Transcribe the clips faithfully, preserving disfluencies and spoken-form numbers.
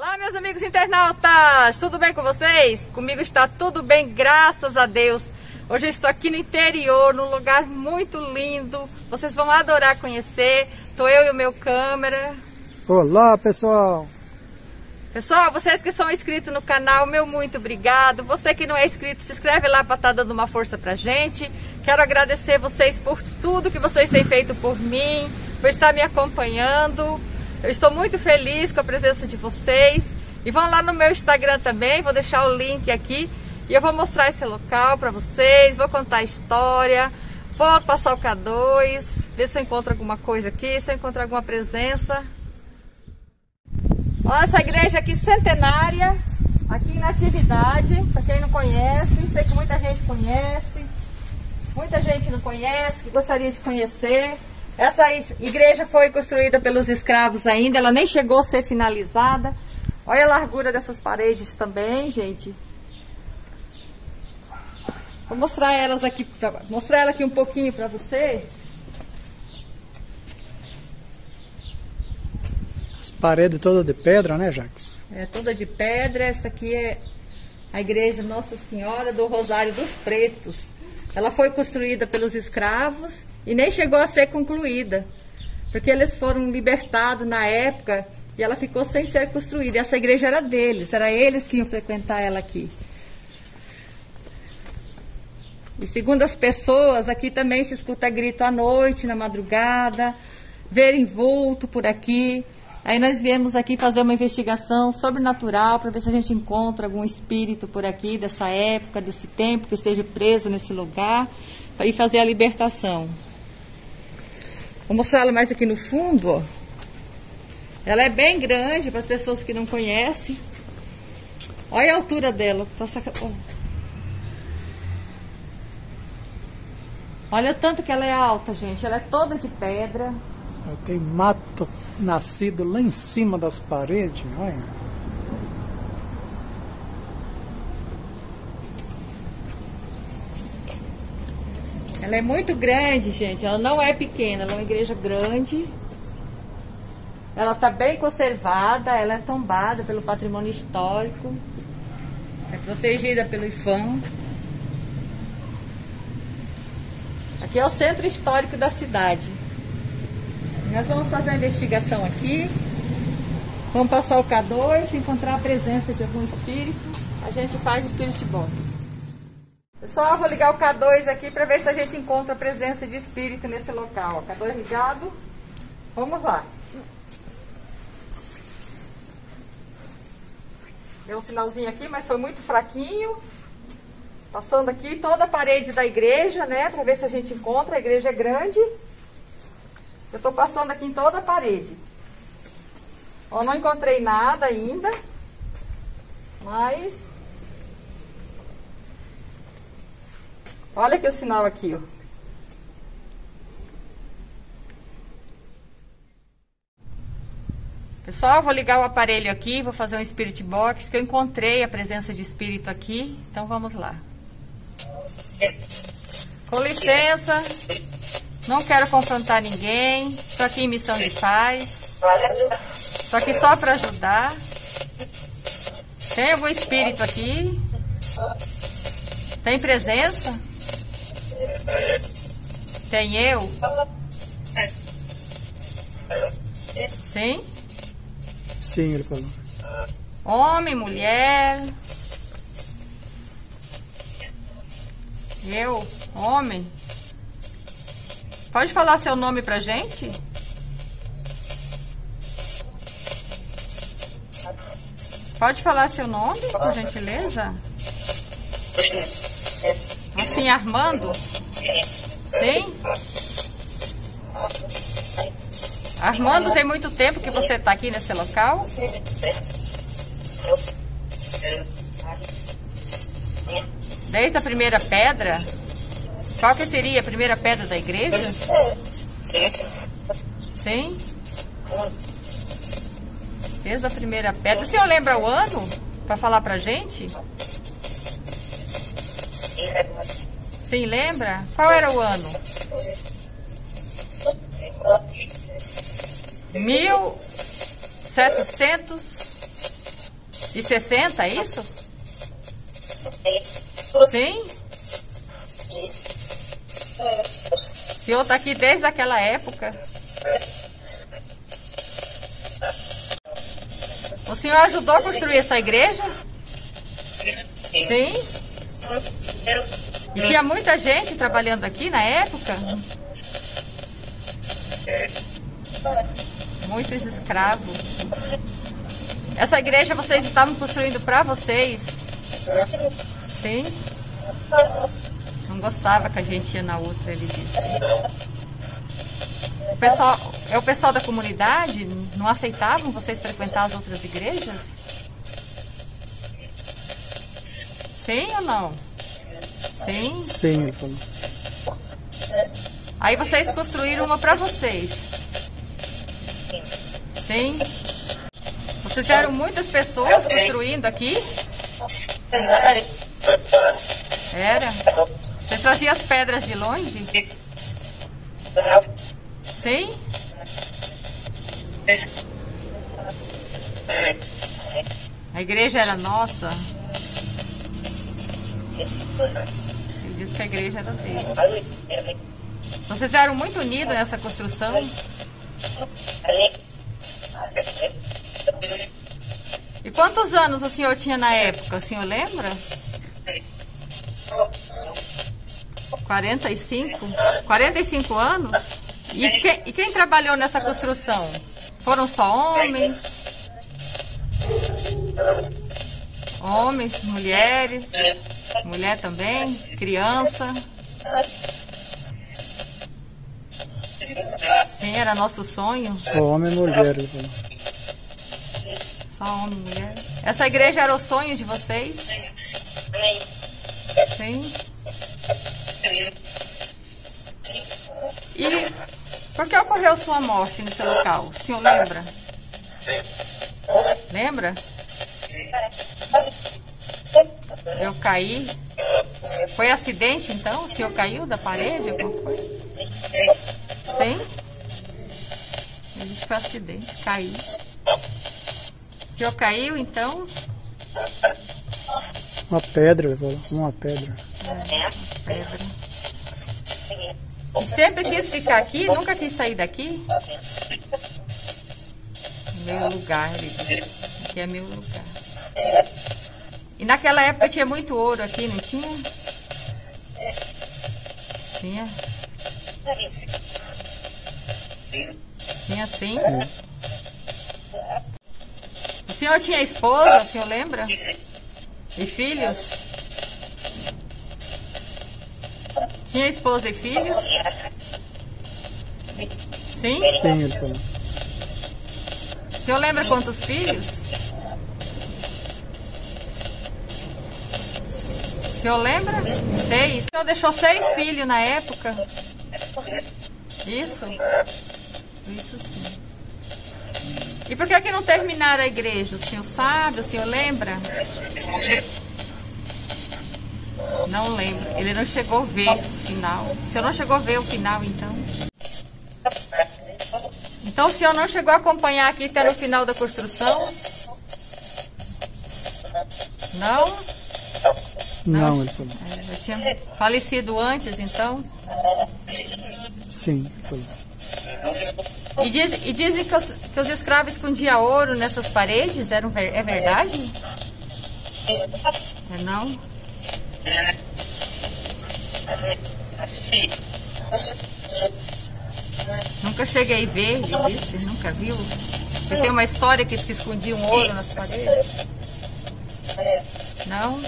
Olá, meus amigos internautas, tudo bem com vocês? Comigo está tudo bem, graças a Deus. Hoje eu estou aqui no interior, num lugar muito lindo. Vocês vão adorar conhecer. Estou eu e o meu câmera. Olá, pessoal! Pessoal, vocês que são inscritos no canal, meu muito obrigado. Você que não é inscrito, se inscreve lá para estar dando uma força pra gente. Quero agradecer vocês por tudo que vocês têm feito por mim, por estar me acompanhando. Eu estou muito feliz com a presença de vocês. E vão lá no meu Instagram também, vou deixar o link aqui. E eu vou mostrar esse local para vocês, vou contar a história, vou passar o K dois, ver se eu encontro alguma coisa aqui, se eu encontro alguma presença. Olha essa igreja aqui centenária, aqui na atividade, para quem não conhece, sei que muita gente conhece, muita gente não conhece, que gostaria de conhecer. Essa igreja foi construída pelos escravos ainda, ela nem chegou a ser finalizada. Olha a largura dessas paredes também, gente. Vou mostrar elas aqui, pra, mostrar ela aqui um pouquinho para você. As paredes todas de pedra, né, Jacques? É, toda de pedra. Essa aqui é a igreja Nossa Senhora do Rosário dos Pretos. Ela foi construída pelos escravos e nem chegou a ser concluída, porque eles foram libertados na época e ela ficou sem ser construída. E essa igreja era deles, era eles que iam frequentar ela aqui. E segundo as pessoas, aqui também se escuta grito à noite, na madrugada, verem vulto por aqui. Aí nós viemos aqui fazer uma investigação sobrenatural para ver se a gente encontra algum espírito por aqui dessa época, desse tempo, que esteja preso nesse lugar, e fazer a libertação. Vou mostrar ela mais aqui no fundo, ó. Ela é bem grande para as pessoas que não conhecem. Olha a altura dela. Olha o tanto que ela é alta, gente. Ela é toda de pedra. Tem mato nascido lá em cima das paredes, olha. Ela é muito grande, gente. Ela não é pequena, ela é uma igreja grande. Ela está bem conservada, ela é tombada pelo patrimônio histórico. É protegida pelo I F A M. Aqui é o centro histórico da cidade. Nós vamos fazer a investigação aqui. Vamos passar o K dois, encontrar a presença de algum espírito. A gente faz Spirit Box. Pessoal, vou ligar o K dois aqui para ver se a gente encontra a presença de espírito nesse local. K dois ligado. Vamos lá. Deu um sinalzinho aqui, mas foi muito fraquinho. Passando aqui toda a parede da igreja, né? Para ver se a gente encontra. A igreja é grande. Eu estou passando aqui em toda a parede. Ó, não encontrei nada ainda. Mas... olha aqui o sinal aqui, ó. Pessoal, vou ligar o aparelho aqui, vou fazer um Spirit Box, que eu encontrei a presença de espírito aqui. Então vamos lá. Com licença. Não quero confrontar ninguém. Estou aqui em missão de paz. Estou aqui só para ajudar. Tem algum espírito aqui? Tem presença? Tem eu? Sim? Sim, ele falou. Homem, mulher? Eu? Homem? Pode falar seu nome pra gente? Pode falar seu nome, por gentileza? Assim, Armando? Sim? Armando, tem muito tempo que você tá aqui nesse local? Desde a primeira pedra? Qual que seria a primeira pedra da igreja? Sim? Desde a primeira pedra. O senhor lembra o ano? Para falar pra gente? Sim, lembra? Qual era o ano? Mil setecentos E sessenta, é isso? Sim? O senhor está aqui desde aquela época? O senhor ajudou a construir essa igreja? Sim? E tinha muita gente trabalhando aqui na época? Muitos escravos. Essa igreja vocês estavam construindo para vocês? Sim? Não gostava que a gente ia na outra, ele disse. O pessoal, é o pessoal da comunidade? Não aceitavam vocês frequentar as outras igrejas? Sim ou não? Sim? Sim, ele falou. Aí vocês construíram uma para vocês? Sim? Vocês eram muitas pessoas construindo aqui? Era? Vocês traziam as pedras de longe? Sim? A igreja era nossa? Ele disse que a igreja era deles. Vocês eram muito unidos nessa construção? E quantos anos o senhor tinha na época? O senhor lembra? quarenta e cinco? quarenta e cinco anos? E quem, e quem trabalhou nessa construção? Foram só homens? Homens, mulheres? Mulher também? Criança? Sim, era nosso sonho. Só homem e mulher, ele falou. Só homem e mulher. Essa igreja era o sonho de vocês? Sim. E por que ocorreu sua morte nesse local? O senhor lembra? Lembra? Eu caí. Foi acidente então? O senhor caiu da parede? Alguma coisa? Sim? Ele disse que foi acidente. Caí. O senhor caiu então? Uma pedra, ele falou. Uma pedra. É, uma pedra. E sempre quis ficar aqui? Nunca quis sair daqui? Meu lugar, ele disse. Aqui é meu lugar. E naquela época tinha muito ouro aqui, não tinha? Tinha? Tinha sim? Sim. O senhor tinha esposa, o senhor lembra? E filhos? Tinha esposa e filhos? Sim? Sim, ele falou. O senhor lembra quantos filhos? O senhor lembra? Seis. O senhor deixou seis filhos na época? Isso? Isso sim. E por que que não terminaram a igreja? O senhor sabe? O senhor lembra? Não lembro. Ele não chegou a ver o final. O senhor não chegou a ver o final, então? Então o senhor não chegou a acompanhar aqui até no final da construção? Não? Não, ele falou. É, eu tinha falecido antes, então? Sim, ele falou. E, diz, e dizem que os, que os escravos escondiam ouro nessas paredes? Eram, é verdade? É não? Nunca cheguei a ver, ele disse. Nunca viu? Você tem uma história que, que escondiam ouro nas paredes? Não?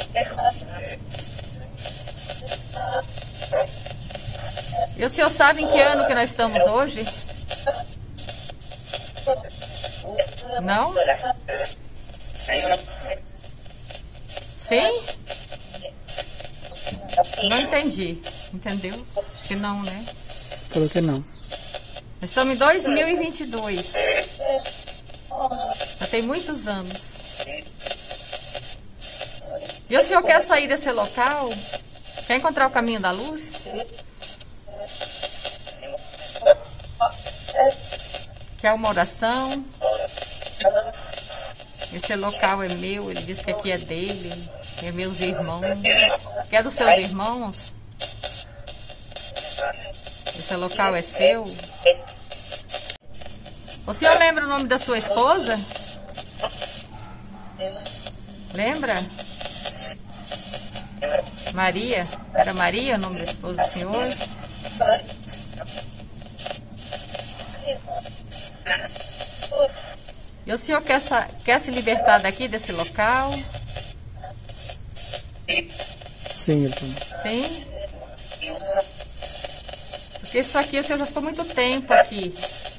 E o senhor sabe em que ano que nós estamos hoje? Não? Sim? Não entendi. Entendeu? Acho que não, né? Falou que não. Nós estamos em dois mil e vinte e dois. Já tem muitos anos. E o senhor quer sair desse local? Quer encontrar o caminho da luz? Quer uma oração? Esse local é meu, ele diz que aqui é dele, é meus irmãos. Que é dos seus irmãos? Esse local é seu? O senhor lembra o nome da sua esposa? Lembra? Maria? Era Maria o nome da esposa do senhor? E o senhor quer, quer se libertar daqui, desse local? Sim, irmã. Sim? Porque isso aqui, o senhor já ficou muito tempo aqui.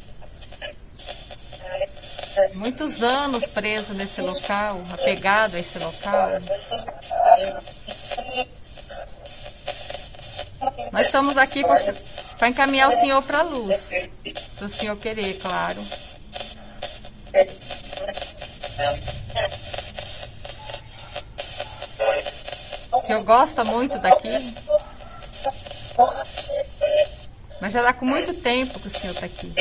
Muitos anos preso nesse local, apegado a esse local. Nós estamos aqui para encaminhar o senhor para a luz. Se o senhor querer, claro. O senhor gosta muito daqui? Mas já dá com muito tempo que o senhor está aqui.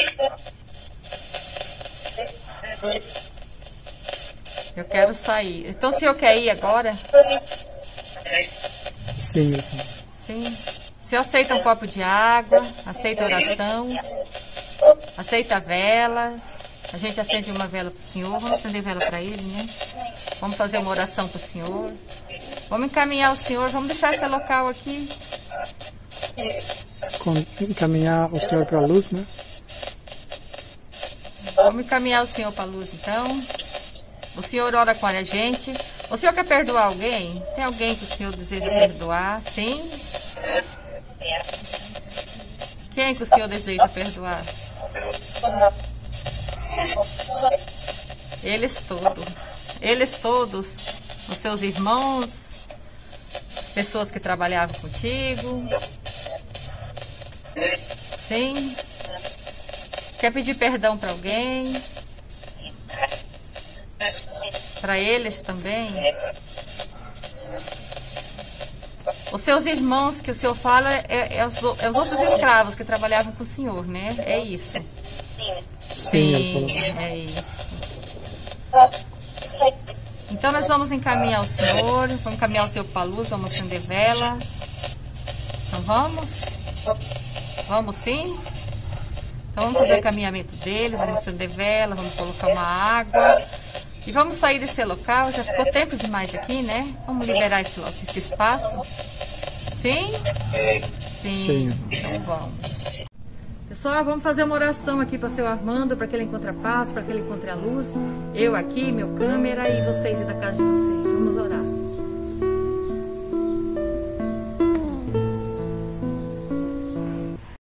Eu quero sair. Então o senhor quer ir agora? Sim. Sim. O senhor aceita um copo de água? Aceita oração? Aceita velas? A gente acende uma vela para o senhor. Vamos acender vela para ele, né? Vamos fazer uma oração para o senhor. Vamos encaminhar o senhor. Vamos deixar esse local aqui. Encaminhar o senhor para a luz, né? Vamos encaminhar o senhor para a luz, então. O senhor ora com a gente. O senhor quer perdoar alguém? Tem alguém que o senhor deseja perdoar? Sim? Quem que o senhor deseja perdoar? Eles todos. Eles todos. Os seus irmãos. As pessoas que trabalhavam contigo. Sim? Quer pedir perdão para alguém? Para eles também? Os seus irmãos que o senhor fala é, é, os, é os outros escravos que trabalhavam com o senhor, né? É isso? Sim, é isso. Então nós vamos encaminhar o senhor, vamos encaminhar o senhor para a luz, vamos acender vela. Então vamos? Vamos sim? Então vamos fazer o caminhamento dele, vamos acender vela, vamos colocar uma água. E vamos sair desse local, já ficou tempo demais aqui, né? Vamos liberar esse, esse espaço. Sim? Sim. Sim. Então vamos. Pessoal, vamos fazer uma oração aqui para o seu Armando, para que ele encontre a paz, para que ele encontre a luz. Eu aqui, meu câmera e vocês aí da casa de vocês. Vamos orar.